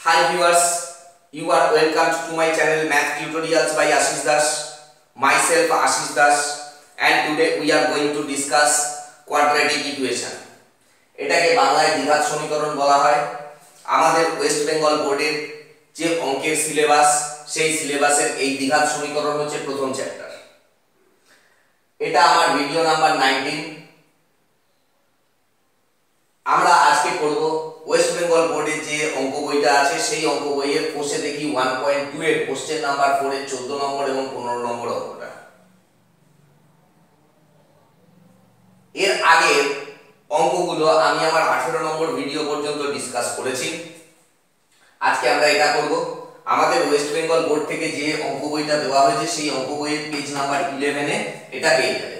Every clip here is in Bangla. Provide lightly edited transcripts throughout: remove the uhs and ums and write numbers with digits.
Hi viewers, you are welcome to my channel Math Tutorials by Ashish Das. Myself Ashish Das, and today we are going to discuss quadratic equation. এটাকে বাংলায় দ্বিঘাত সমীকরণ বলা হয়। আমাদের ওয়েস্ট বেঙ্গল বোর্ডের যে অঙ্কের সিলেবাস, সেই সিলেবাসের এই দ্বিঘাত সমীকরণ হচ্ছে প্রথম চ্যাপ্টার। এটা আমার ভিডিও নাম্বার 19। আমরা আজকে করব ওয়েস্ট বেঙ্গল বোর্ডের যে অঙ্ক বইটা আছে সেই অঙ্ক বইয়ের কোষে দেখি 1.2 এর কোশ্চেন নাম্বার 4 এর 14 নম্বর এবং 15 নম্বর অঙ্কটা। এর আগের অঙ্কগুলো আমি আমার 18 নম্বর ভিডিও পর্যন্ত ডিসকাস করেছি। আজকে আমরা এটা করব। আমাদের ওয়েস্ট বেঙ্গল বোর্ড থেকে যে অঙ্ক বইটা দেওয়া হয়েছে সেই অঙ্ক বইয়ের পেজ নাম্বার 11 এ এটা পেয়ে যাবে।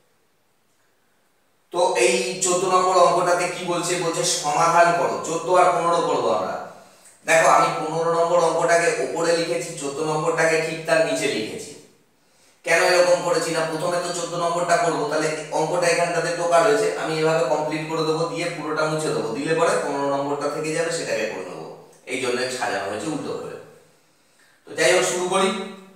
তো এই 14 নম্বর অঙ্কটাতে কি বলছে, সমাধান করো। 14 আর 15 করব আমরা। দেখো আমি 15 নম্বর অঙ্কটাকে উপরে লিখেছি, 14 নম্বরটাকে ঠিক তার নিচে লিখেছি। কেন এরকম করেছি না, প্রথমে তো 14 নম্বরটা করব, তাহলে অঙ্কটা এখানটাতে টোকা রয়েছে, আমি এভাবে কমপ্লিট করে দেবো, দিয়ে পুরোটা মুছে দেবো, দিলে পরে 15 নম্বরটা থেকে যাবে, সেটাকে করে নেব। এই জন্য সাজানো হয়েছে উল্টো করে। তো যাই হোক, শুরু করি।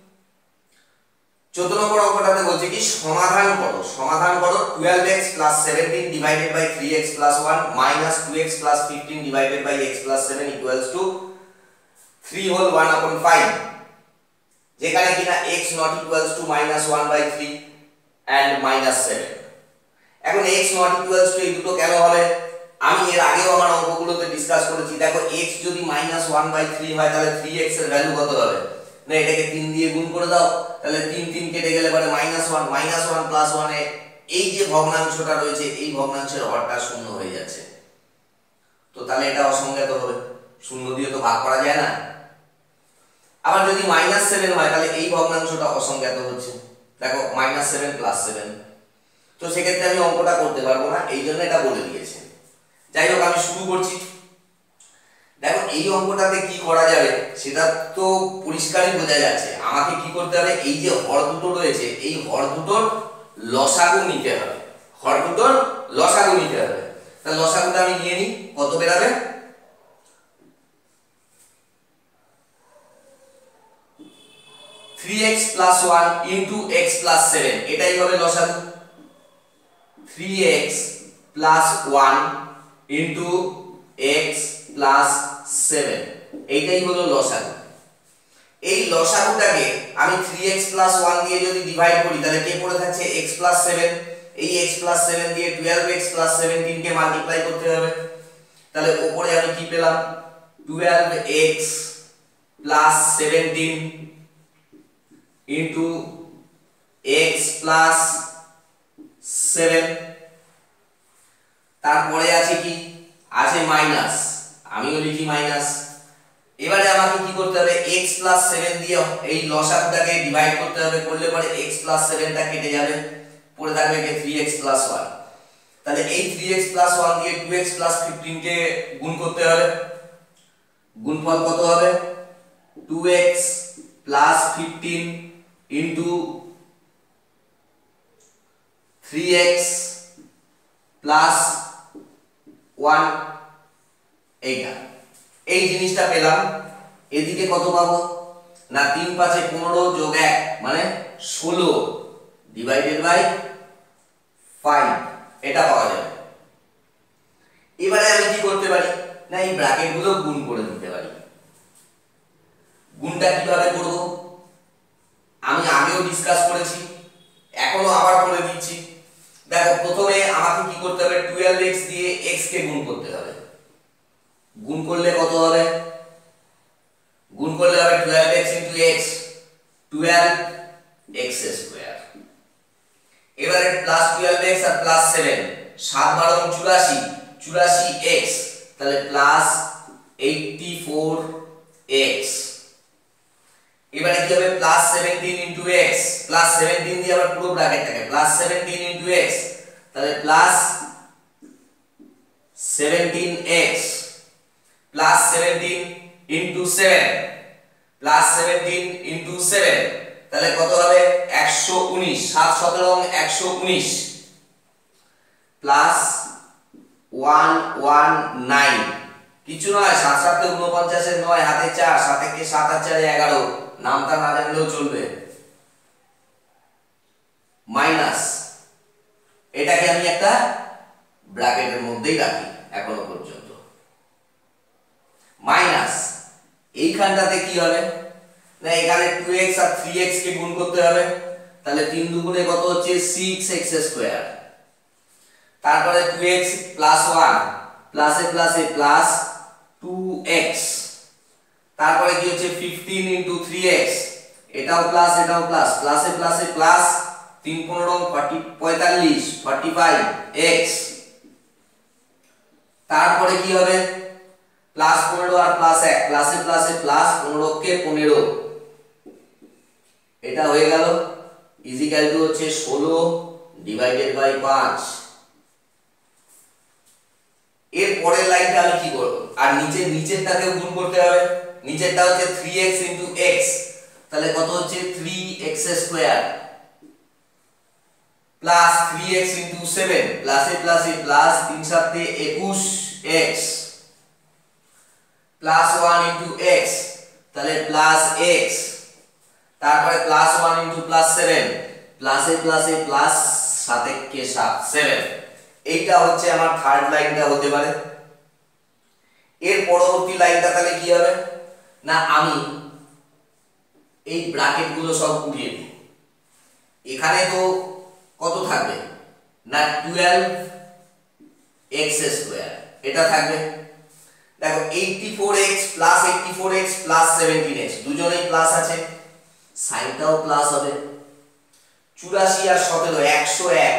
14 নম্বর অঙ্কটাতে বলছে কি সমাধান করো। সমাধান করো 12x + 17 divided by 3x + 1 minus 2x + 15 divided by x + 7 equals to 3 whole 1/5, যেখানে কিনা x not equals to -1/3 and -7। এখন x নট ইকুয়ালস টু এই দুটো কেন হবে, আমি এর আগেও আমার অঙ্কগুলোতে ডিসকাস করেছি। দেখো x যদি -1/3 হয় তাহলে 3x এর ভ্যালু কত হবে না, এটাকে 3 দিয়ে গুণ করে দাও, তাহলে 3 কেটে গেলে পরে -1 + 1 এ এই যে ভগ্নাংশটা রয়েছে এই ভগ্নাংশের হরটা শূন্য হয়ে যাচ্ছে। তো তাহলে এটা অসংজ্ঞাত হবে, শূন্য দিয়ে তো ভাগ করা যায় না। আবার যদি -7 হয় তাহলে এই ভগ্নাংশটা অসংজ্ঞাত হচ্ছে। দেখো -7 + 7, তো সেক্ষেত্রে আমি অঙ্কটা করতে পারবো না, এই জন্য এটা বলে দিয়েছে। যাই হোক, আমি শুরু করছি। দেখো এই অঙ্কটাতে কি করা যাবে সেটা তো পরিষ্কারই বোঝা যাচ্ছে। আমাকে কি করতে হবে, এই যে হর দুটো রয়েছে এই হর দুটোর লসাগু নিতে হবে। হর দুটোর লসাগু নিতে হবে। তাহলে লসাগুটা আমি নিয়ে নিই, কত বেরাবে, 3x + 1 * x + 7, এটাই হবে লসাগু। 3x + 1 * x + 7, এইটাই হলো লসাগু। এই লসাগুটাকে আমি 3x + 1 দিয়ে যদি ডিভাইড করি তাহলে কে পড়ে থাকছে x + 7, এই x + 7 দিয়ে 12x + 17 কে মাল্টিপ্লাই করতে হবে। তাহলে উপরে আমি কি পেলাম, 12x + 17 x + 7, তারপরে আছে কি, আছে মাইনাস, আমিও লিখি মাইনাস। এবারে আমাকে কি করতে হবে, x + 7 দিয়ে এই লসাগুটাকে ডিভাইড করতে হবে, করলে পরে x + 7টা কেটে যাবে, পড়ে থাকবে কি 3x + 1। তাহলে এই 3x + 1 দিয়ে 2x + 15 কে গুণ করতে হবে। গুণফল কত হবে, 2x + 15 3x + 1, এইটা, এই জিনিসটা পেলাম। এদিকে কত পাবো না, 3 × 5 = 15 + 1 মানে 16 ডিভাইডেড বাই 5, এটা পাওয়া যাবে। এবারে আমি কি করতে পারি না, এই ব্র্যাকেটগুলো গুণ করে দিতে পারি। গুণটা কিভাবে করব আমি আগেও ডিসকাস করেছি, এখনো আবার করে দিচ্ছি। দেখো প্রথমে আমাকে কি করতে হবে, 12x দিয়ে x কে গুণ করতে হবে। গুণ করলে কত হবে, গুণ করলে হবে 12x * x, 12x²। এবারে +12x আর +7, 7 × 12 = 84, 84x, তাহলে +84x। এবারে কি হবে, +17 * x, +17 দিয়ে আবার পুরো ব্র্যাকেটটাকে +17 * x, তাহলে +17x +17 * 7, +17 * 7, তাহলে কত হবে, 119, 7 × 17 = 119 +119 কিছু নয়, 7 7 49 এর 9 হাতে 4, 7 কে 7 আর 4 11, নামটা না জানলেও চলবে। মাইনাস, এটাকে আমি একটা ব্র্যাকেটের মধ্যেই রাখি এখনো পর্যন্ত। মাইনাস এইখানটাতে কি হবে না, এখানে 2x আর 3x কে গুণ করতে হবে, তাহলে 3 দুগুণে কত হচ্ছে 6x স্কয়ার, তারপরে 2x প্লাস 1 প্লাসে প্লাসে প্লাস 2x, তারপরে কি হচ্ছে 15 ইনটু 3x, এটাও প্লাস এটাও প্লাস, প্লাসে প্লাসে প্লাস 3 15 45 45x, তারপরে কি হবে প্লাস 15 আর প্লাস 1, প্লাসে প্লাসে প্লাস 15 কে 15, এটা হয়ে গেল ইজিক্যাল টু হচ্ছে 16 ডিভাইডেড বাই 5। এর পরের লাইনটা আমি কি করব, আর নিচেরটাকে গুণ করতে হবে, নিচেরটা হচ্ছে 3x ইনটু x, তাহলে কত হচ্ছে 3x square plus 3x into 7 প্লাসে প্লাসে plus 3 7 21x plus 1 into x, তাহলে প্লাস x, তারপরে প্লাস 1 ইনটু প্লাস 7 প্লাসে প্লাসে প্লাস 7 কে 7 7, এইটা হচ্ছে আমার থার্ড লাইনটা হতে পারে। এর পরবর্তী লাইনটা তাহলে কি হবে না, আমি এই ব্র্যাকেট গুলো সব উঠিয়ে দিই, এখানে তো কত থাকবে না 12x স্কয়ার, এটা থাকবে। দেখো 84x plus 84x plus 17x, দুজনেই প্লাস আছে, সাইনটাও প্লাস হবে। 84 আর 17 101,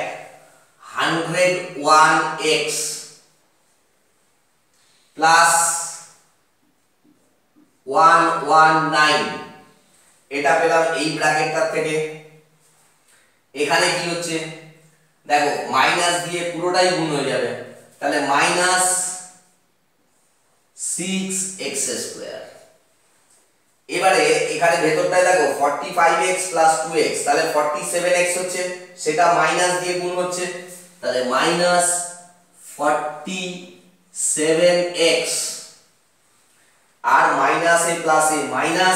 101x প্লাস 119, এটা পেলাম এই ব্র্যাকেটটার থেকে। এখানে কি হচ্ছে দেখো মাইনাস দিয়ে পুরোটাই গুণ হয়ে যাবে, তাহলে মাইনাস 6x স্কয়ার। এবারে এখানে ভেতরটায় দেখো 45x প্লাস 2x, তাহলে 47x হচ্ছে, সেটা মাইনাস দিয়ে গুণ হচ্ছে, তাহলে মাইনাস 47x, আর মাইনাসে প্লাসে মাইনাস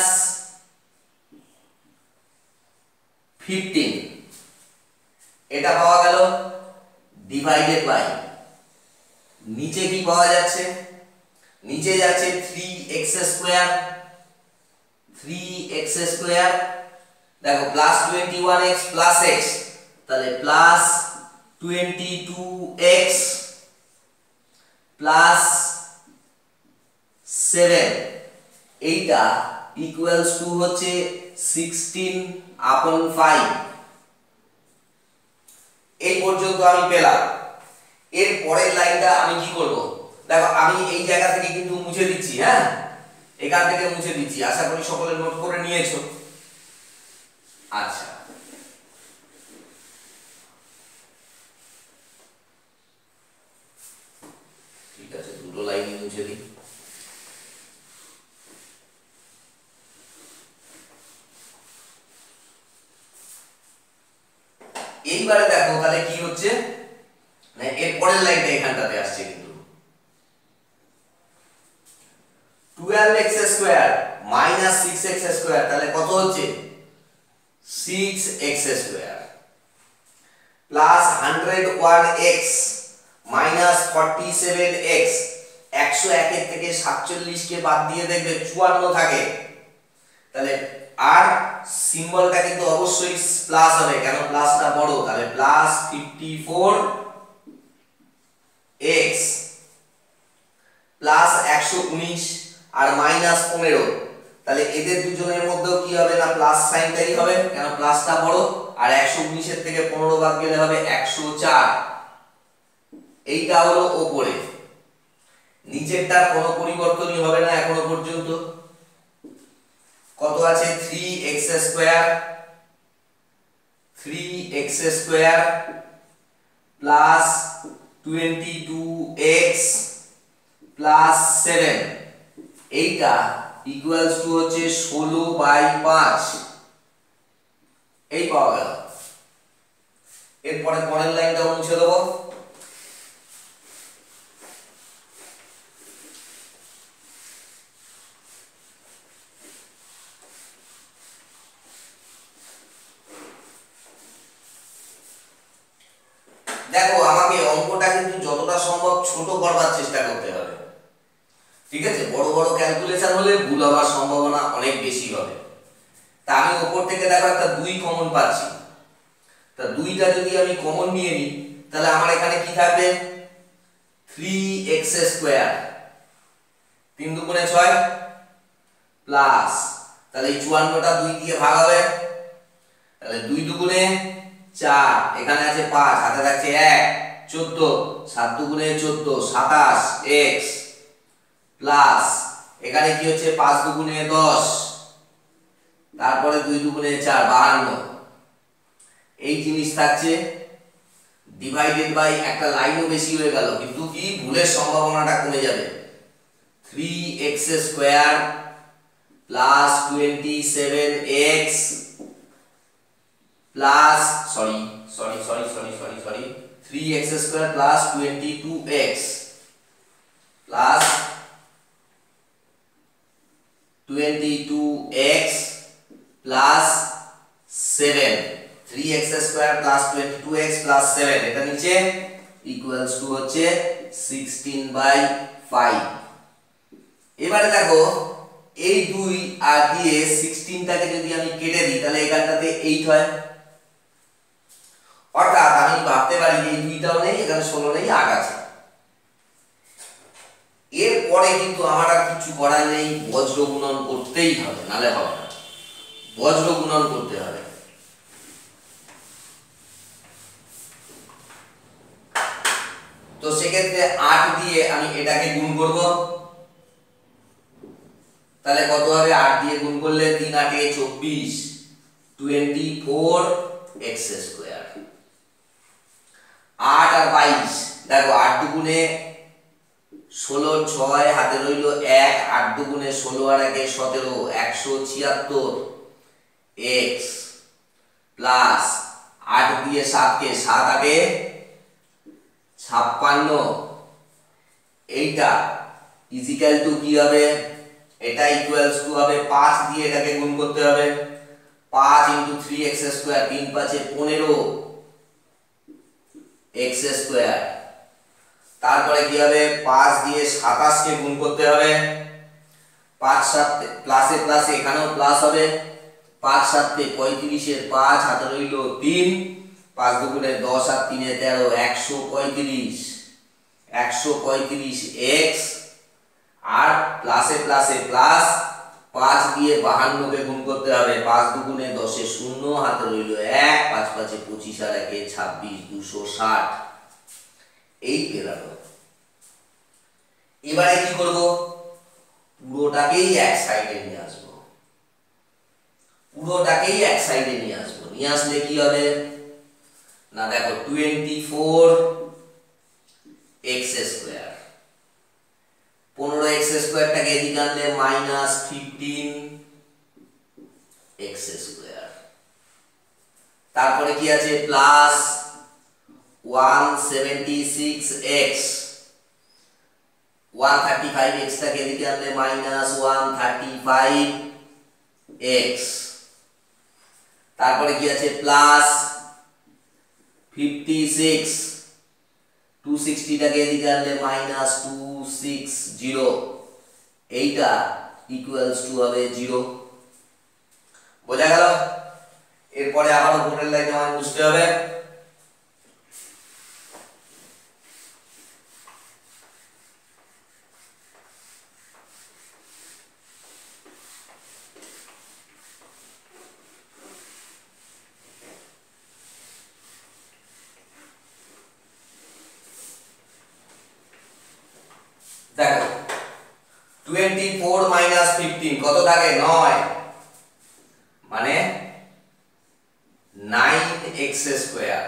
15, এটা পাওয়া গেল ডিভাইডেড বাই, নিচে কি পাওয়া যাচ্ছে, নিচে যাচ্ছে 3x স্কয়ার, 3x স্কয়ার, দেখো প্লাস 21x প্লাস x, তাহলে প্লাস 22x প্লাস 7, এইটা ইকুয়ালস টু হচ্ছে 16/5। এই পর্যন্ত আমি পেলাম। এর পরের লাইনটা আমি কি করব, দেখো আমি এই জায়গা থেকে কিন্তু মুছে দিচ্ছি, হ্যাঁ এখান থেকে মুছে দিচ্ছি, আশা করি সকলে নোট করে নিয়েছো। আচ্ছা ঠিক আছে, দুটো লাইন মুছে দিই। এইবারে দেখো তাহলে কি হচ্ছে, এর পরের লাইনটা এখানটাতে আসছে কিন্তু 12x square minus 6x square, তাহলে কত হচ্ছে 6x square plus 101x minus 47x, 101 এর থেকে 47 কে বাদ দিয়ে দেখবে 54 থাকে, তাহলে আর সিম্বলটা কিন্তু অবশ্যই প্লাস হবে, কেন প্লাসটা বড়, তাহলে প্লাস 54x প্লাস 119 আর মাইনাস 15, তাহলে এদের দুজনের মধ্যেও কি হবে না প্লাস সাইনটাই হবে, কেন প্লাসটা বড়, আর 119 এর থেকে 15 বাদ গেলে হবে 104। এইটা হলো উপরে, নিচেরটা কোনো পরিবর্তনই হবে না এখনো পর্যন্ত। কত আছে 3x square, 3x square plus 22x plus 7, এইটা ইকুয়ালস টু হচ্ছে 16/5, এই পাওয়া গেল। এরপরে পরের লাইনটা মুছে দেবো। ছোট করবার চেষ্টা করতে হবে, ঠিক আছে? বড় বড় ক্যালকুলেশন হলে ভুল হওয়ার সম্ভাবনা অনেক বেশি হবে। তা আমি উপর থেকে দেখো একটা 2 কমন পাচ্ছি, তা 2টা যদি আমি কমন নিয়ে নিই তাহলে আমার এখানে কি থাকবে 3x স্কয়ার, 3 দুগুণে 6 প্লাস, তাহলে এই 54টা 2 দিয়ে ভাগ হবে, তাহলে 2 দুগুণে 4, এখানে আছে 5, হাতে থাকছে 1, 14, 7 দুগুণে 14, 27x প্লাস এখানে কি হচ্ছে 5 দুগুণে 10, তারপরে 2 দুগুণে 4, 52, এই জিনিস থাকছে ডিভাইডেড বাই একটা লাইনও বেশি হয়ে গেল, কিন্তু কি ভুলের সম্ভাবনাটা কমে যাবে। 3x square plus 27x plus 3x square plus 22x plus 22x plus 7, 3x square plus 22x plus 7, এটা নিচে ইকুয়ালস টু হচ্ছে 16/5। এবারে দেখো এই 2 আর দিয়ে 16টাকে যদি আমি কেটে দিই তাহলে এখানটাতে 8 হয়, অর্থাৎ আমি ভাবতে পারি এই 2টাও নেই, এখানে 16 নেই, 8 আছে। এরপরে কিন্তু আমার আর কিছু করার নেই, বজ্র গুণন করতেই হবে, নালে হবে না, বজ্র গুণন করতে হবে। তো সেক্ষেত্রে 8 দিয়ে আমি এটাকে গুণ করব, তাহলে কত হবে 8 দিয়ে গুণ করলে 3 8 24, 24x স্কয়ার। 8 আর 22, দেখো 8 দুগুণে 16, 6 হাতে রইল 1, 8 দুগুণে 16 আর 1 17, 176x প্লাস 8 দিয়ে 7 কে 7 8 56, এইটা ইজিক্যাল টু কি হবে, এটা ইকুয়ালস টু হবে 5 দিয়ে এটাকে গুণ করতে হবে, 5 * 3x স্কয়ার, 3 5 15x স্কয়ার, তারপরে কি হবে 5 দিয়ে 27 কে গুণ করতে হবে, 5 7 প্লাসে প্লাসে এখানেও প্লাস হবে, 5 7 35 এর 5 হাতে রইল 3, 5 দুগুণে 10 আর 3 13, 135x আর প্লাসে প্লাসে প্লাস 5 দিয়ে 52 কে গুণ করতে হবে, 5 দুগুণে 10 এ 0, হাতে রইল 1, 5 5 25 আর 1 26, 260, এই পেলাম। এবারে কি করব, পুরোটাকেই এক সাইডে নিয়ে আসব, পুরোটাকেই এক সাইডে নিয়ে আসব, নিয়ে আসলে কি হবে না, দেখো 24x স্কয়ার, 15x স্কয়ারটাকে এদিকে আনলে -15x স্কয়ার, তারপরে কি আছে প্লাস 176x, 135x টাকে এদিকে আনলে -135x, তারপরে কি আছে প্লাস 56, 260 টাকে এদিকে আনলে -260, এইটা ইকুয়ালস টু হবে 0। বোঝা গেল? এরপরে আবার উপরের লাইনে আমায় বুঝতে হবে, দেখো 24 - 15 কত থাকে 9, মানে 9x স্কয়ার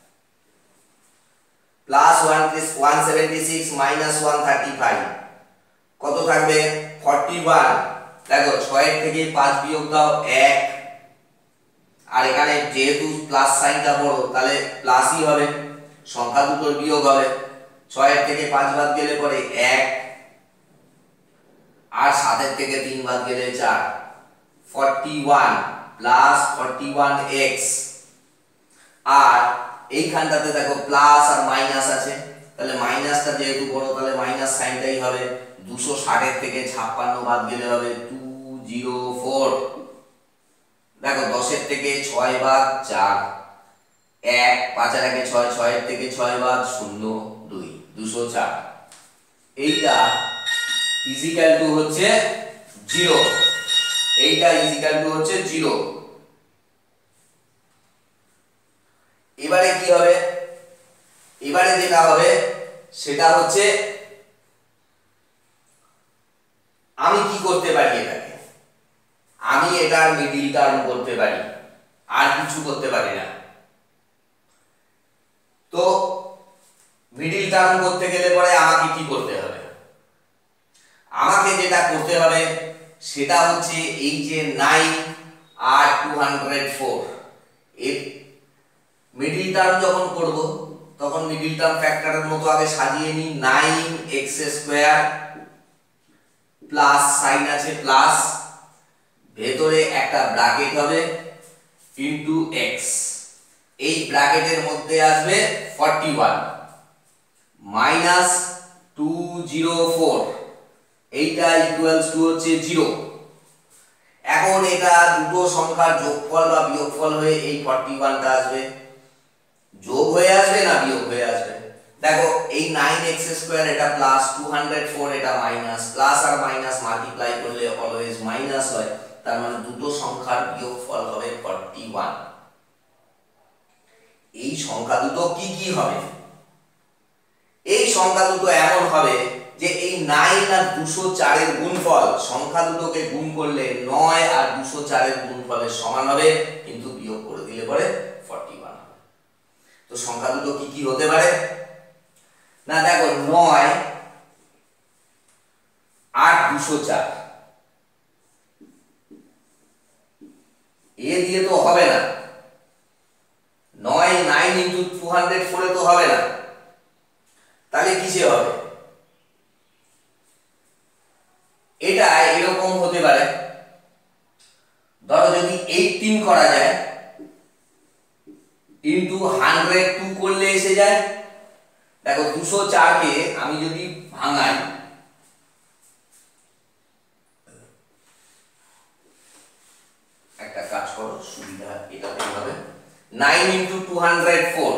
প্লাস 176 - 135 কত থাকবে 41, দেখো 6 এর থেকে 5 বিয়োগ দাও 1, আর এখানে যেহেতু প্লাস সাইনটা বড় তাহলে প্লাসই হবে, সংখ্যা দুটোর বিয়োগ হবে, 6 এর থেকে 5 বাদ গেলে পরে 1, আর 7 এর থেকে 3 বাদ গেলে 4, 41 প্লাস 41x, আর এইখানটাতে দেখো প্লাস আর মাইনাস আছে, তাহলে মাইনাসটা যেহেতু বড় তাহলে মাইনাস সাইনটাই হবে। 260 এর থেকে 56 বাদ গেলে হবে 204। দেখো 10 এর থেকে 6 বাদ 4, 1, 5 এর আগে 6, 6 এর থেকে 6 বাদ 0, 2, 204। এইটা ইজিক্যাল টু হচ্ছে 0, এইটা ইজিক্যাল টু হচ্ছে 0। এবারে কি হবে, এবারে যেটা হবে সেটা হচ্ছে আমি কি করতে পারি, এটাকে আমি এটার মিডিল টার্ম করতে পারি, আর কিছু করতে পারি না। তো মিডিল টার্ম করতে গেলে পরে আমাকে কি করতে হবে, আমাকে যেটা করতে হবে সেটা হচ্ছে এই যে 9 আর 204 এর মিডিল টার্ম যখন করব তখন মিডিল টার্ম ফ্যাক্টরের মতো আগে সাজিয়ে নিই। 9x স্কয়ার প্লাস সাইন আছে প্লাস, ভেতরে একটা ব্র্যাকেট হবে ইনটু x, এই ব্র্যাকেটের মধ্যে আসবে 41 মাইনাস 204, এইটা ইকুয়ালস টু হচ্ছে 0। এখন এটা দুটো সংখ্যার যোগফল বা বিয়োগফল হয়ে এই 41টা আসবে, যোগ হয়ে আসবে না বিয়োগ হয়ে আসবে। দেখো এই 9x স্কয়ার এটা প্লাস, 204 এটা মাইনাস, প্লাস আর মাইনাস মাল্টিপ্লাই করলে অলওয়েজ মাইনাস হয়, তার মানে দুটো সংখ্যার বিয়োগফল হবে 41। এই সংখ্যা দুটো কি কি হবে, এই সংখ্যা দুটো এমন হবে যে এই 9 আর 204 এর গুণফল, সংখ্যা দুটোকে গুণ করলে 9 আর 204 এর গুণফলের সমান হবে, কিন্তু বিয়োগ করে দিলে পরে 41 হবে। তো সংখ্যা দুটো কি কি হতে পারে না, দেখো 9 আর 204 এ দিয়ে তো হবে না, 9 9 ইনটু 204 এ তো হবে না, তাহলে কিসে হবে, এটা এরকম হতে পারে। ধরো যদি 18 করা যায় ইনটু 102 করলে এসে যায়। দেখো 204 কে আমি যদি ভাঙাই, একটা কাজ করো সুবিধা এটাতে হবে, 9 ইনটু 204,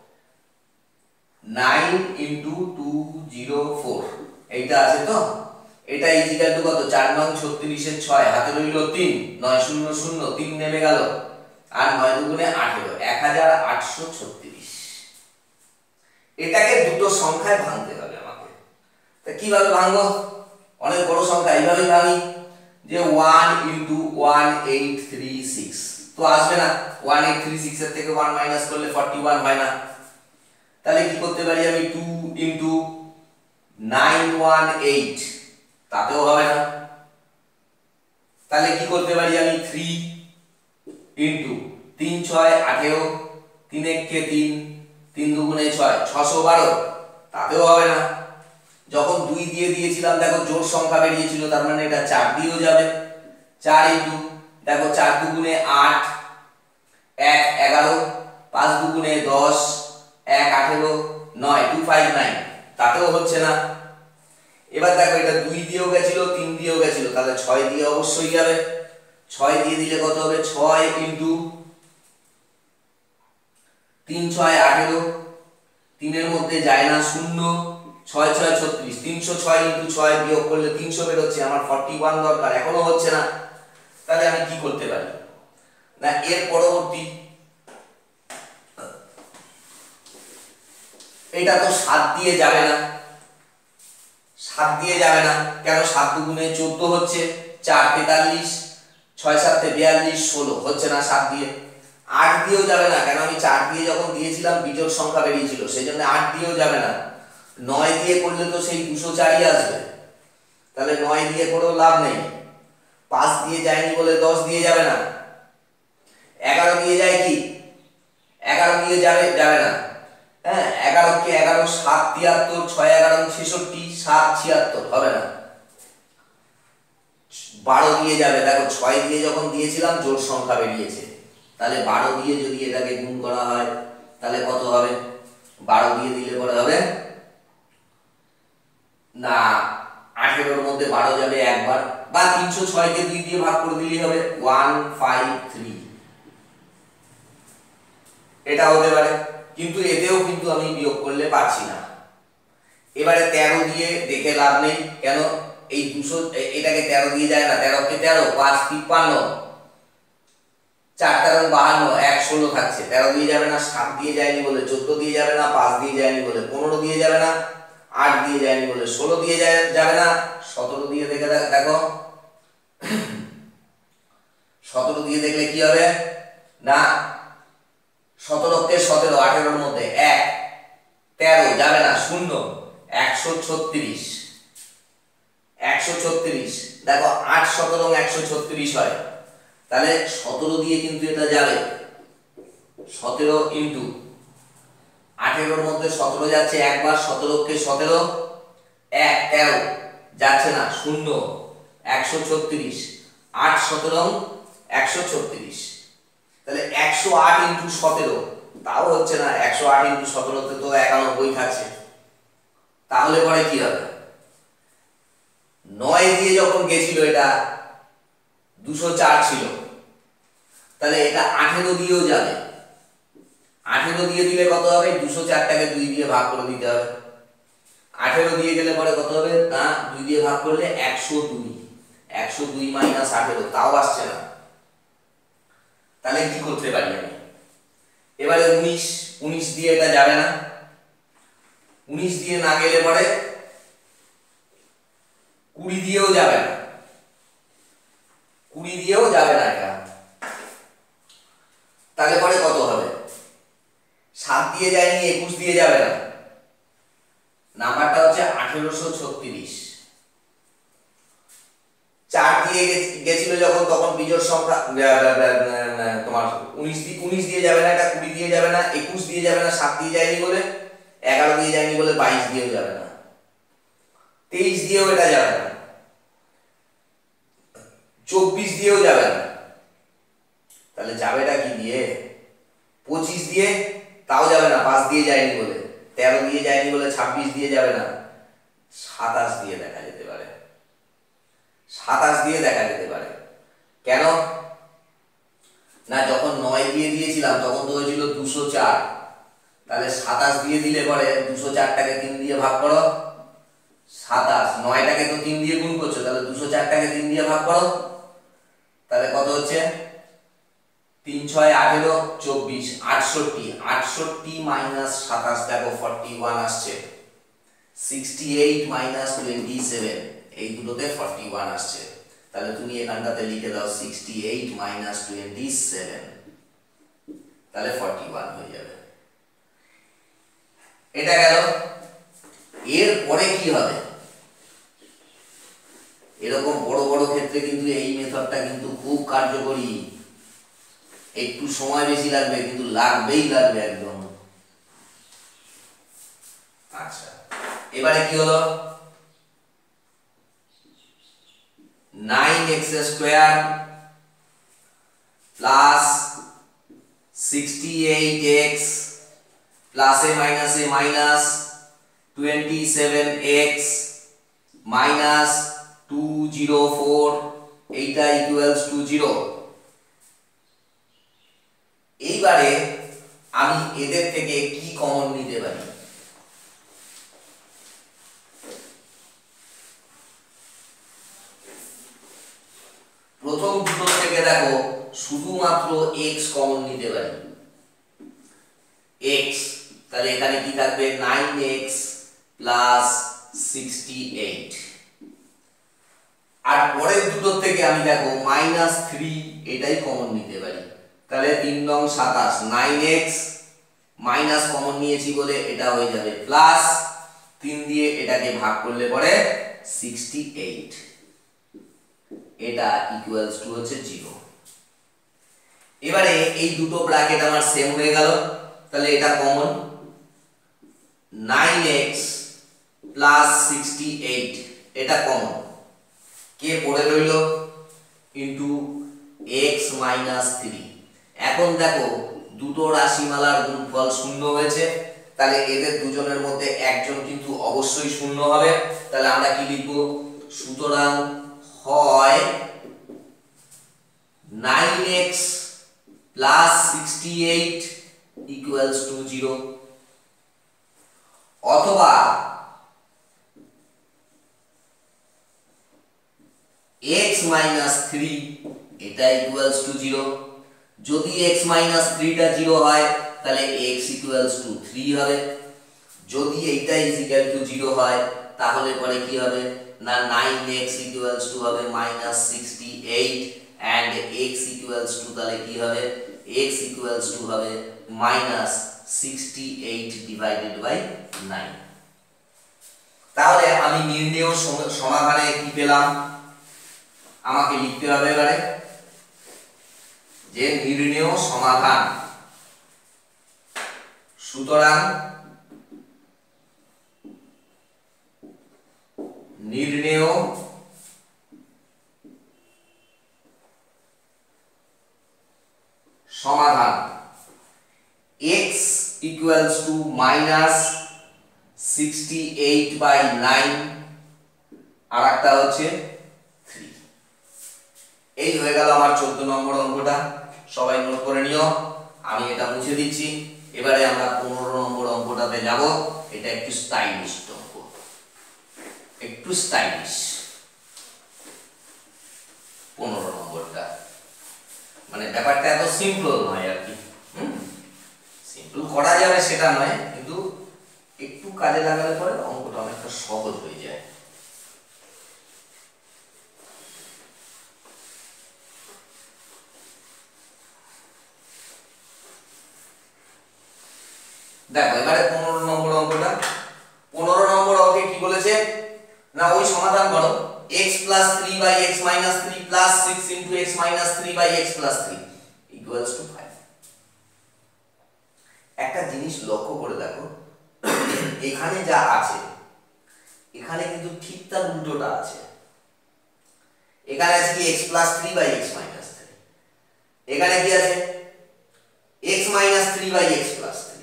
9 ইনটু 204 এইটা আছে তো, এটা ইজিক্যাল টু কত, 4 নং 36 এর 6, হাতে রইল 3, 9 0 0 3 নেমে গেল, আর 9 দুগুণে 18, 1836। এটাকে দুটো সংখ্যায় ভাঙতে হবে আমাকে। তা কিভাবে ভাঙবো, অনেক বড় সংখ্যা এইভাবেই ভাঙি, যে 1 ইনটু 1836 তো আসবে না, 1836 এর থেকে 1 মাইনাস করলে 41 হয় না, তাহলে কি করতে পারি আমি 2 ইনটু 918, তাতেও হবে না, তাহলে কি করতে পারি আমি 3 ইনটু 3 6 18, 3 1 কে 3, 3 দুগুণে 6, 612, তাতেও হবে না। যখন 2 দিয়ে দিয়েছিলাম দেখো জোড় সংখ্যা বেরিয়েছিল, তার মানে এটা 4 দিয়েও যাবে, 4 ইনটু দেখো 4 দুগুণে 8, 1 11, 5 দুগুণে 10, 1 18, 9 259, তাতেও হচ্ছে না। এবার দেখো এটা 2 দিয়েও গেছিল 3 দিয়েও গেছিল, তাহলে 6 দিয়ে অবশ্যই যাবে, 6 দিয়ে দিলে কত হবে, 6 ইনটু 3 6 18, 3 এর মধ্যে যায় না 0, 6 6 36, 306 ইনটু 6 বিয়োগ করলে 300 বের হচ্ছে, আমার 41 দরকার, এখনো হচ্ছে না। তাহলে আমি কি করতে পারি না, এর পরবর্তী এটা তো 7 দিয়ে যাবে না, 7 দিয়ে যাবে না কেন, 7 দুগুণে 14 হচ্ছে, 4 43, 6 7 42, 16 হচ্ছে না 7 দিয়ে। 8 দিয়েও যাবে না কেন, আমি 4 দিয়ে যখন দিয়েছিলাম বিজোড় সংখ্যা বেরিয়েছিল, সেই জন্য 8 দিয়েও যাবে না। 9 দিয়ে করলে তো সেই 204ই আসবে, তাহলে 9 দিয়ে করেও লাভ নেই। 5 দিয়ে যায়নি বলে 10 দিয়ে যাবে না। 11 দিয়ে যায় কি, 11 দিয়ে যাবে না, হ্যাঁ 11 কে 11 7 73, 6 11 66, 7 76 হবে না। 12 দিয়ে যাবে, দেখো 6 দিয়ে যখন দিয়েছিলাম জোড় সংখ্যা বেরিয়েছে, তাহলে 12 দিয়ে যদি এটাকে গুণ করা হয় তাহলে কত হবে, 12 দিয়ে দিলে পরে হবে না, 18 মধ্যে 12 যাবে একবার, বা 306 কে 2 দিয়ে ভাগ করে দিলেই হবে 153, এটা হতে পারে। কিন্তু এতেও কিন্তু আমি বিয়োগ করলে পারছি না। এবারে 13 দিয়ে দেখে লাভ নেই, কেন এই 200 এটাকে 13 দিয়ে যায় না, 13 কে 13 5 53, 4 13 52, 1 16 থাকছে, 13 দিয়ে যাবে না, 7 দিয়ে যায়নি বলে 14 দিয়ে যাবে না, 5 দিয়ে যায়নি বলে 15 দিয়ে যাবে না, 8 দিয়ে যায়নি বলে 16 দিয়ে যাবে না, 17 দিয়ে দেখে দেখো, 17 দিয়ে দেখলে কি হবে না, 17 কে 17, 18 মধ্যে 1, 13 যাবে না, 0, 136, 136, দেখো 8 17 136 হয়, তাহলে 17 দিয়ে কিন্তু এটা যাবে, 17 ইনটু 18 মধ্যে 17 যাচ্ছে একবার, 17 কে 17, 1 13 যাচ্ছে না, 0, 136, 8 17 136, তাহলে 108 ইনটু 17, তাও হচ্ছে না, 108 ইনটু 17 তে তো 91 থাকছে, তাহলে পরে কি হবে, 9 দিয়ে যখন গেছিল এটা 204 ছিল, তাহলে এটা 18 দিয়েও যাবে, 18 দিয়ে দিলে কত হবে, 204টাকে 2 দিয়ে ভাগ করে দিতে হবে, 18 দিয়ে গেলে পরে কত হবে না, 2 দিয়ে ভাগ করলে 102, 102 মাইনাস 18, তাও আসছে না, তাহলে কি করতে পারি আমি, এবারে 19 দিয়ে এটা যাবে না, 19 দিয়ে না গেলে পরে 20 দিয়েও যাবে না, 20 দিয়েও যাবে না এটা, তাহলে পরে কত হবে, 7 দিয়ে যায়নি, 21 দিয়ে যাবে না, নাম্বারটা হচ্ছে 1836, 4 দিয়ে গেছিল যখন, তখন বিজোড় সংখ্যা তোমার 19 দিয়ে যাবে না, এটা 20 দিয়ে যাবে না, 21 দিয়ে যাবে না, 7 দিয়ে যায়নি বলে, 11 দিয়ে যায়নি বলে 22 দিয়েও যাবে না, 23 দিয়েও এটা যাবে না, 24 দিয়েও যাবে না, তাহলে যাবেটা কি দিয়ে, 25 দিয়ে, তাও যাবে না, 5 দিয়ে যায়নি বলে, 13 দিয়ে যায়নি বলে 26 দিয়ে যাবে না, 27 দিয়ে দেখা যেতে পারে, 27 দিয়ে দেখা যেতে পারে, কেন না, যখন 9 দিয়ে দিয়েছিলাম তখন তো হয়েছিল 204, তাহলে 27 দিয়ে দিলে পরে 204টাকে 3 দিয়ে ভাগ করো, 27, 9টাকে তো 3 দিয়ে গুণ করছো, তাহলে 204টাকে 3 দিয়ে ভাগ করো, তাহলে কত হচ্ছে, 3 6 18 24, 68, 68 মাইনাস 27, দেখো 41 আসছে, 68 মাইনাস 27, এই দুটোতে 41 আসছে, তাহলে তুমি এখানটাতে লিখে দাও 68 মাইনাস 27, তাহলে 41 হয়ে যাবে, এটা গেল। এর পরে কি হবে, এরকম বড় বড় ক্ষেত্রে কিন্তু এই মেথডটা কিন্তু খুব কার্যকরী, একটু সময় বেশি লাগবে কিন্তু লাগবেই লাগবে একদম। আচ্ছা, এবারে কি হলো, 9x square plus 68x plus এ মাইনাস 27x মাইনাস 204, এইটা ইকুয়ালস টু 0। এইবারে আমি এদের থেকে কি কমন নিতে পারি, প্রথম দুটো থেকে দেখো শুধুমাত্র x কমন নিতে পারি, x, তাহলে এখানে কি থাকবে 9x প্লাস 68, আর পরের দুটো থেকে আমি দেখো -3 এটাই কমন নিতে পারি, তাহলে 3 নং 27, 9x মাইনাস কমন নিয়েছি বলে এটা হয়ে যাবে প্লাস 3 দিয়ে এটাকে ভাগ করলে পরে 68, এটা ইকুয়ালস টু হচ্ছে 0। এবারে এই দুটো ব্র্যাকেট আমার সেম হয়ে গেল, তাহলে এটা কমন, 9x প্লাস 68 এটা কমন, কে পড়ে রইল ইনটু x মাইনাস 3। এখন দেখো দুটো রাশিমালার গুণফল শূন্য হয়েছে, তাহলে এদের দুজনের মধ্যে একজন কিন্তু অবশ্যই শূন্য হবে। তাহলে আমরা কি লিখব, সুতরাং হয় 9x plus 68 equals to 0, অথবা x minus 3 এটা equals to 0। যদি x minus 3 টা 0 হয় তাহলে x equals to 3 হবে। যদি এইটা is equal to 0 হয় তাহলে পরে কি হবে না 9x equals to হবে minus 68 and x equals to তাহলে কি হবে x equals to হবে minus 68 divided by 9। তাহলে আমি নির্ণেয় সমাধানে কি পেলাম, আমাকে লিখতে হবে এবারে যে নির্ণেয় সমাধান। সুতরাং নির্ণেয় সমাধান x equals to minus 68 by 9 আর একটা হচ্ছে 3। এই হয়ে গেল আমার 14 নম্বর অঙ্কটা, সবাই নোট করে নিও, আমি এটা মুছে দিচ্ছি। এবারে আমরা 15 নম্বর অঙ্কটাতে যাব। এটা একটু স্টাইলিশ অঙ্ক, একটু স্টাইলিশ 15 নম্বরটা, মানে ব্যাপারটা এত সিম্পল নয় আর কি। সিম্পল করা যাবে সেটা নয়, কিন্তু একটু কাজে লাগালে পরে অঙ্কটা অনেকটা সহজ হয়ে যায়। দেখো এবারে 15 নম্বর অঙ্কটা। 15 নম্বর অঙ্কে কি বলেছে না ওই সমাধান করো x plus 3 by x minus 3 plus 6 into x minus 3 by x plus 3 equals to 5। একটা জিনিস লক্ষ্য করে দেখো, এখানে যা আছে এখানে কিন্তু ঠিক তার উল্টোটা আছে। এখানে আছে কি x plus 3 by x minus 3, এখানে কি আছে x minus 3 by x plus 3,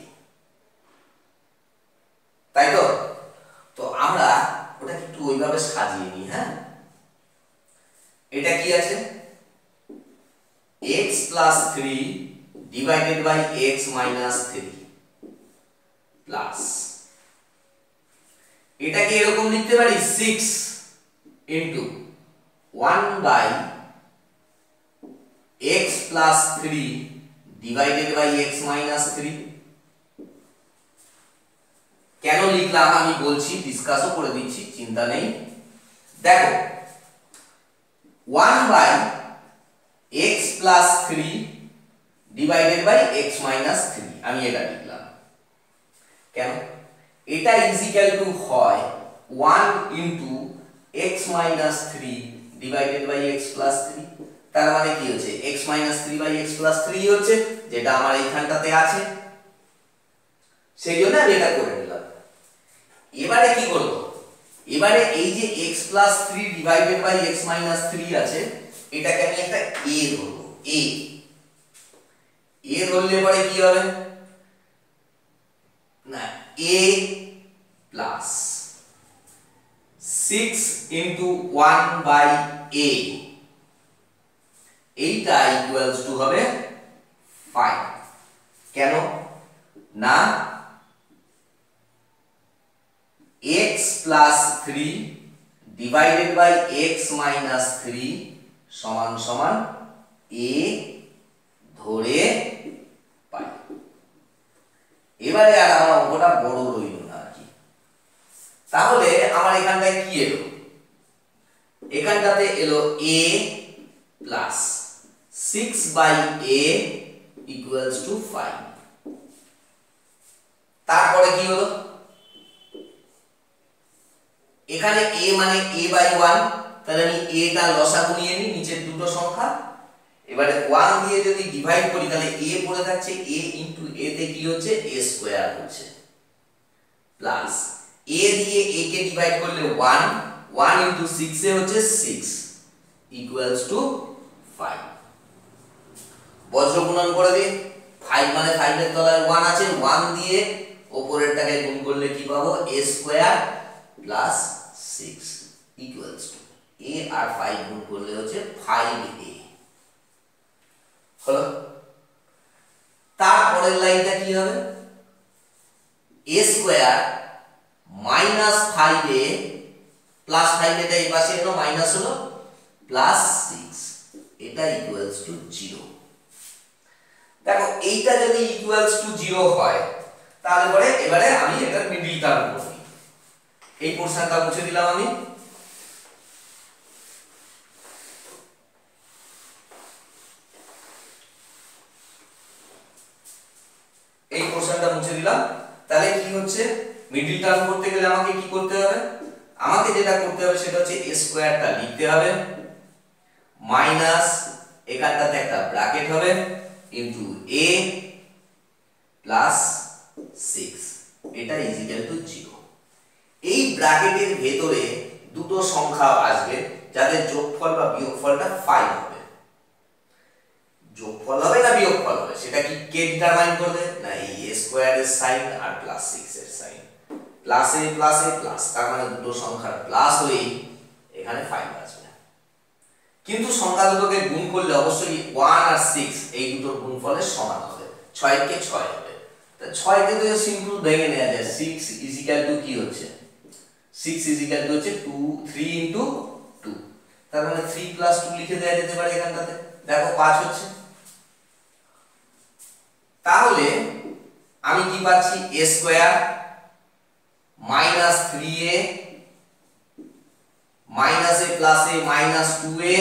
তাই তো? তো আমরা ওটাকে একটু ওইভাবে সাজিয়ে নিই। হ্যাঁ, এটা কি আছে x plus 3 divided by x minus 3 plus, এটাকে এরকম লিখতে পারি 6 into 1 by x plus 3 divided by x minus 3। কেন লিখলাম আমি বলছি, ডিসকাসও করে দিচ্ছি, চিন্তা নেই। দেখো 1 by x plus 3 divided by x minus 3 আমি এটা লিখলাম। কেন? এটা is equal to হয় 1 into x minus 3 divided by x plus 3। তার মানে কি হচ্ছে x minus 3 by x plus 3 হচ্ছে, যেটা আমার এইখানটাতে আছে, সেই জন্য আমি এটা করে নিলাম। এবারে কি করব, এবারে এই যে x plus 3 divided by x minus 3 আছে, এটাকে আমি একটা a ধরব। a ধরলে পরে কি হবে না a plus 6 into 1 by a, এইটা ইকুয়ালস টু হবে 5। কেন না x plus 3 divided by x minus 3 সমান সমান a ধরে পাই। এবারে আর আমার অঙ্কটা বড় রইল না আর কি। তাহলে আমার এখানটায় কি এলো, এখানটাতে এলো a plus 6 by a equals to 5। তারপরে কি হলো, এখানে a মানে a by 1, তাহলে আমি a টা লসাগু নিয়ে নিই নিচের দুটো সংখ্যা। এবারে 1 দিয়ে যদি ডিভাইড করি তাহলে a পড়ে থাকছে, a into a তে কি হচ্ছে a স্কয়ার হচ্ছে, প্লাস a দিয়ে a কে ডিভাইড করলে 1, 1 into 6 এ হচ্ছে 6 equals to 5। বজ্র গুণন করে দিই, 5 মানে 5 এর তলায় 1 আছে, 1 দিয়ে উপরেরটাকে গুণ করলে কি পাবো a square plus 6 equals to a আর 5 গুণ করলে হচ্ছে 5a হলো। তারপরের লাইনটা কি হবে a square minus 5a plus 5 এটা এই পাশে এলো মাইনাস হলো প্লাস 6 এটা ইকুয়ালস টু 0। দেখো এইটা যদি ইকুয়ালস টু 0 হয় তাহলে পরে এবারে আমি এটার মিডল টার্ম করব। এই পোরশনটা মুছে দিলাম আমি। এই পোরশনটা মুছে দিলাম। তাহলে কি হচ্ছে মিডল টার্ম করতে গেলে আমাকে কি করতে হবে, আমাকে যেটা করতে হবে সেটা হচ্ছে a স্কয়ারটা লিখতে হবে মাইনাস এখানটাতে একটা ব্র্যাকেট হবে ইনটু a প্লাস 6 এটা ইকুয়াল টু 0। এই ব্র্যাকেটের ভেতরে দুটো সংখ্যা আসবে যাদের যোগফল বা বিয়োগফলটা 5 হবে। যোগফল হবে না বিয়োগফল হবে সেটা কি কে ডিটারমাইন করবে, না এই a স্কয়ার এর সাইন আর প্লাস 6 এর সাইন। প্লাস a প্লাস তার মানে দুটো সংখ্যার প্লাস হয়েই এখানে 5 আসবে। কিন্তু সংখ্যা দুটোকে গুণ করলে অবশ্যই 1 আর 6 এই দুটোর গুণফলের সমান হবে, 6 কে 6 হবে। তা 6 কে তো সিম্পল ভেঙে নেওয়া যায়, 6 ইকুয়াল টু কি হচ্ছে 6 ইকুয়াল টু হচ্ছে 3 ইনটু 2, তার মানে 3 প্লাস 2 লিখে দেওয়া যেতে পারে এখানটাতে। দেখো 5 হচ্ছে। তাহলে আমি কি পাচ্ছি a square minus 3a minus a plus a minus 2a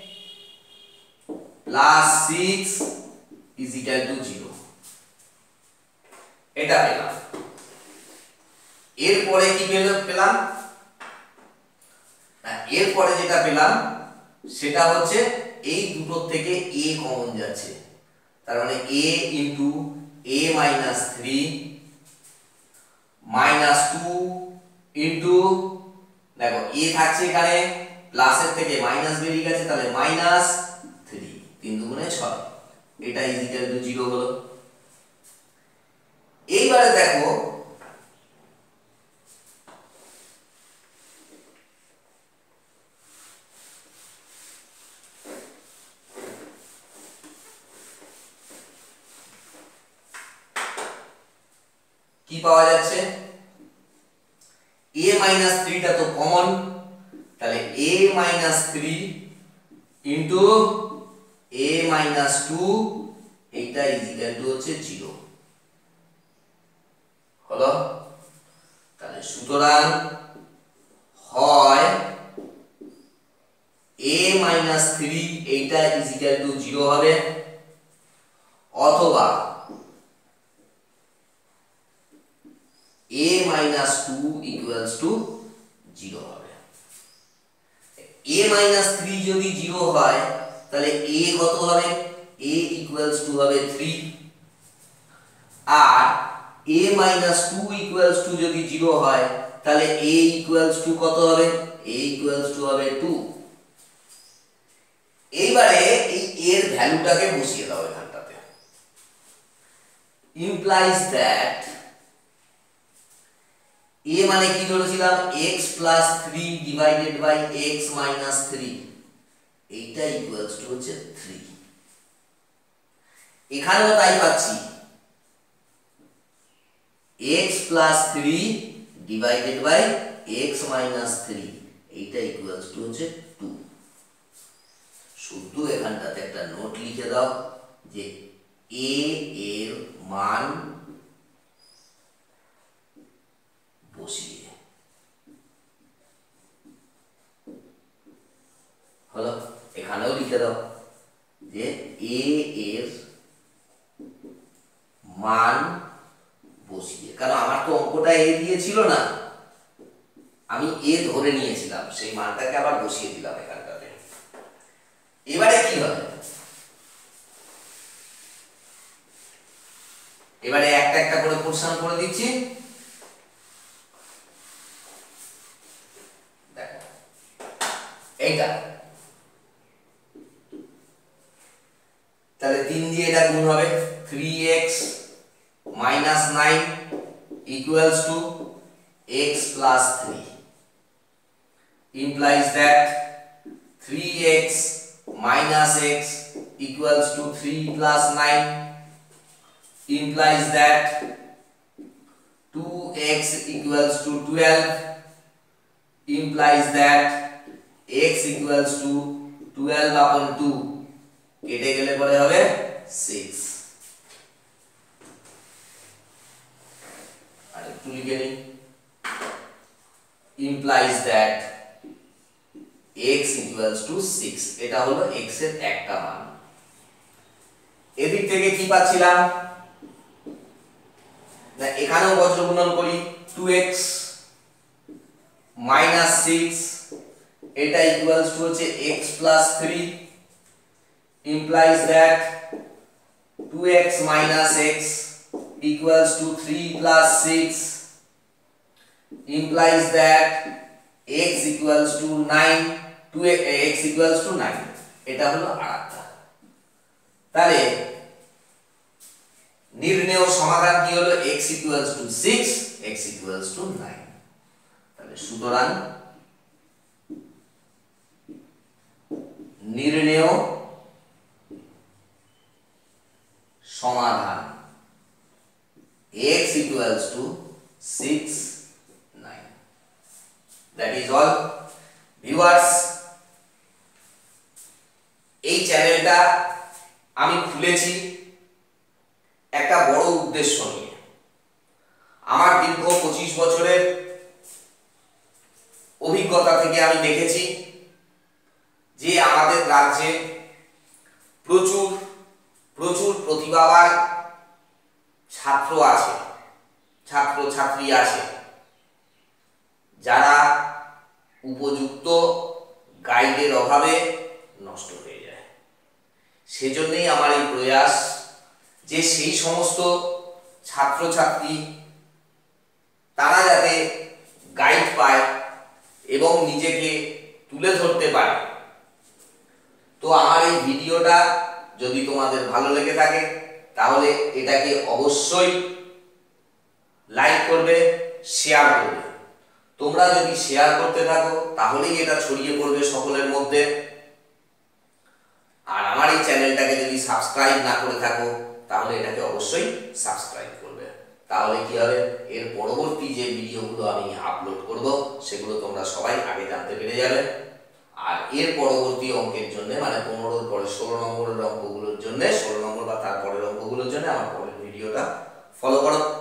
plus 6 is equal to 0 এটা পেলাম। এরপরে কি পেলাম, এরপরে যেটা পেলাম সেটা হচ্ছে এই দুটো থেকে a কমন যাচ্ছে, তার মানে a into a minus 3 minus 2 into দেখো a থাকছে এখানে প্লাসের থেকে মাইনাস বেরিয়ে গেছে তাহলে মাইনাস 3 3 দুগুণে 6 এটা ইজ ইকুয়াল টু 0 হলো। এইবারে দেখো কি পাওয়া যাচ্ছে a মাইনাস 3 টা তো কমন, তাহলে a minus 3 into a minus 2 এইটা ইজ ইকুয়াল টু হচ্ছে 0 হলো। তাহলে সুতরাং হয় a মাইনাস 3 এইটা ইজ ইকুয়াল টু 0 হবে, অথবা a minus 2 equals to 0 হবে। a minus 3 যদি 0 হয় তাহলে a কত হবে, a equals to হবে 3, আর a minus 2 equals to যদি 0 হয় তাহলে a equals to কত হবে, a equals to হবে 2। এইবারে এই এর ভ্যালুটাকে বসিয়ে দাও এখানটাতে, implies that a মানে কি ধরেছিলাম x plus 3 divided by x minus 3 এইটা ইকুয়ালস টু হচ্ছে 3। এখানেও তাই পাচ্ছি x plus 3 divided by x minus 3 এইটা ইকুয়ালস টু হচ্ছে 2। শুধু এখানটাতে একটা নোট লিখে দাও যে a এর মান বসিয়ে হলো। এখানেও লিখে দাও যে a এর মান বসিয়ে, কারণ আমার তো অঙ্কটা a দিয়েছিল না, আমি a ধরে নিয়েছিলাম, সেই মানটাকে আবার বসিয়ে দিলাম এখানটাতে। এবারে কি হবে, এবারে একটা একটা করে কোশ্চেন করে দিচ্ছি। দেখো এইটা তাহলে 3 দিয়ে এটা গুণ হবে 3x minus 9 equals to x plus 3 implies that 3x minus x equals to 3 plus 9 implies that 2x equals to 12 implies that x equals to 12 upon 2 কেটে গেলে পরে হবে 6 আর একটু লিখে নিই implies that x equals to 6 এটা হলো x এর একটা মান এদিক থেকে কি পাচ্ছিলাম না এখানেও বজ্র গুণন করি 2x minus 6 এটা equals to হচ্ছে x plus 3 implies that 2x minus x equals to 3 plus 6 implies that x equals to 9 2x equals to 9 এটা হলো আরেকটা তাহলে নির্ণেয় সমাধান কি হলো x equals to 6 x equals to 9 তাহলে সুতরাং নির্ণেয় সমাধান x equals to 6 9 that is all viewers এই চ্যানেলটা আমি খুলেছি একটা বড় উদ্দেশ্য নিয়ে আমার দীর্ঘ 25 বছরের অভিজ্ঞতা থেকে আমি দেখেছি যে আমাদের রাজ্যে প্রচুর প্রতিভাবান ছাত্র আছে ছাত্র ছাত্রী আছে যারা উপযুক্ত গাইডের অভাবে নষ্ট হয়ে যায় সেজন্যই আমার এই প্রয়াস যে সেই সমস্ত ছাত্রছাত্রী তারা যাতে গাইড পায় এবং নিজেকে তুলে ধরতে পারে তো আমার এই ভিডিওটা যদি তোমাদের ভালো লেগে থাকে তাহলে এটাকে অবশ্যই লাইক করবে শেয়ার করবে তোমরা যদি শেয়ার করতে থাকো তাহলেই এটা ছড়িয়ে পড়বে সকলের মধ্যে আর আমার এই চ্যানেলটাকে যদি সাবস্ক্রাইব না করে থাকো তাহলে এটাকে অবশ্যই সাবস্ক্রাইব করবে তাহলে কি হবে এর পরবর্তী যে ভিডিওগুলো আমি আপলোড করব সেগুলো তোমরা সবাই আগে জানতে পেরে যাবে আর এর পরবর্তী অঙ্কের জন্য মানে 15 এর পরে 16 নম্বরের অঙ্কগুলোর জন্য 16 নম্বর বা তার পরের অঙ্কগুলোর জন্য আমার পরের ভিডিওটা ফলো করো